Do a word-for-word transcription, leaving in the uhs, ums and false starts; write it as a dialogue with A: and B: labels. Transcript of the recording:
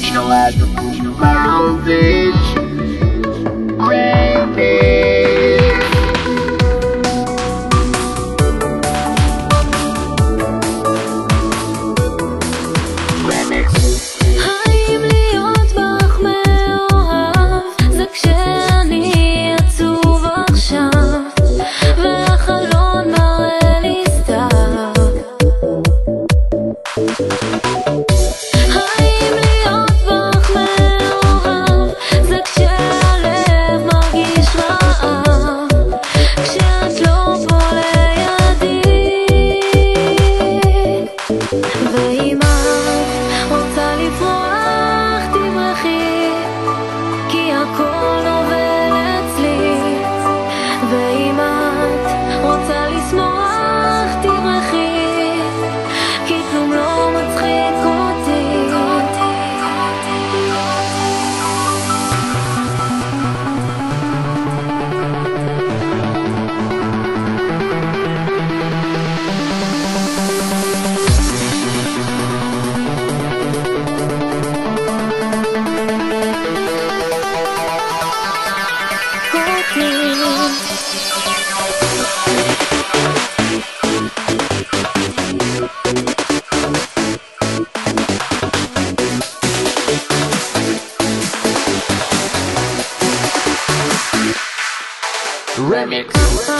A: No, I have to prove my own bitch.
B: האם להיות בך מאוהב זה כשאני עצוב עכשיו והחלון מראה לי סתיו? האם להיות בך מאוהב זה כשהלב מרגיש רעב כשאת לא פה לידי? ואם רוצה לפרוח תברחי כי הכל עובר אצלי, ואם את רוצה לשמוח תברחי כי כלום לא מצחיק אותי.
A: Remix.